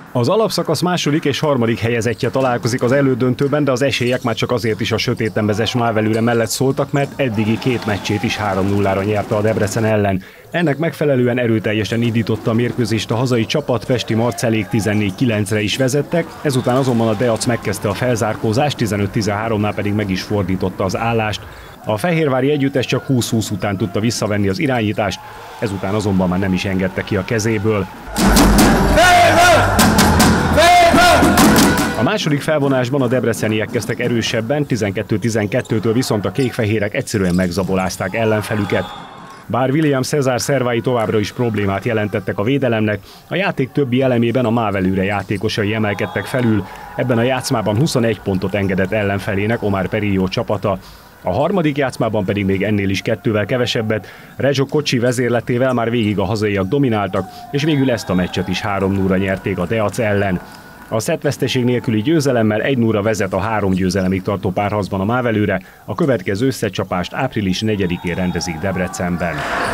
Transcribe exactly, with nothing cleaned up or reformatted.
Az alapszakasz második és harmadik helyezettje találkozik az elődöntőben, de az esélyek már csak azért is a sötétembezes Mávelőre mellett szóltak, mert eddigi két meccsét is három nullára nyerte a Debrecen ellen. Ennek megfelelően erőteljesen indította a mérkőzést a hazai csapat, pesti Marcellék tizennégy kilencre is vezettek, ezután azonban a Deac megkezdte a felzárkózást, tizenöt tizenháromnál pedig meg is fordította az állást. A fehérvári együttes csak húsz húsz után tudta visszavenni az irányítást, ezután azonban már nem is engedte ki a kezéből. A második felvonásban a debreceniek kezdtek erősebben, tizenkettő tizenkettőtől viszont a kékfehérek egyszerűen megzabolázták ellenfelüket. Bár William Cesar szervái továbbra is problémát jelentettek a védelemnek, a játék többi elemében a Mávelőre játékosai emelkedtek felül, ebben a játszmában huszonegy pontot engedett ellenfelének Omar Perillo csapata. A harmadik játszmában pedig még ennél is kettővel kevesebbet, Rezsó Kocsi vezérletével már végig a hazaiak domináltak, és végül ezt a meccset is három nullra nyerték a Deac ellen. A szettveszteség nélküli győzelemmel egy nullra vezet a három győzelemig tartó párharcban a Mávelőre, a következő összecsapást április negyedikén rendezik Debrecenben.